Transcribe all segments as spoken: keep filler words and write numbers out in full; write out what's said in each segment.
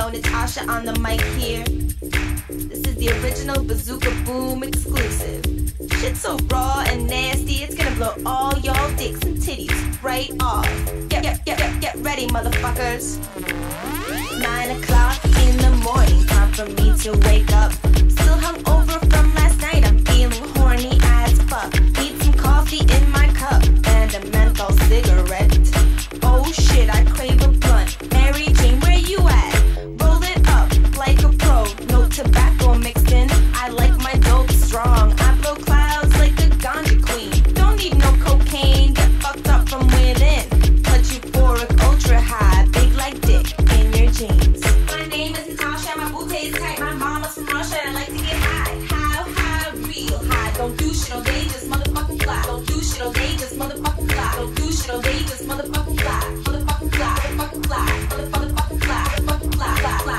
Yo, Natasha on the mic here. This is the original Bazooka Boom exclusive. Shit's so raw and nasty, it's gonna blow all y'all dicks and titties right off. Get, get, get, get, get ready, motherfuckers. Nine o'clock in the morning, time for me to wake up. Still hungover from last night, I'm feeling horny as fuck. Need some coffee in my cup and a menthol cigarette. Oh shit, I crave a blunt. Mary Jane, where you at? Roll it up like a pro, no tobacco mixed in. I like my dope strong, I blow clouds like a ganja queen. Don't need no cocaine, get fucked up from within. Touch euphoric, ultra high, big like dick in your jeans. My name is Natasha, my booty is tight. My mama's from Russia and I like to get high. How high, real high. Don't do shit all day, just motherfucking fly. Don't do shit all day, just motherfucking fly. Don't do shit all day, just motherfucking fly. Motherfucking fly, motherfucking fly, motherfucking fly, motherfucking fly, fly, fly.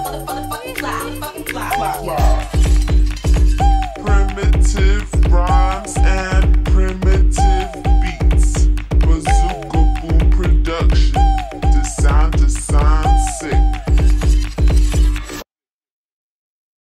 Primitive rhyme.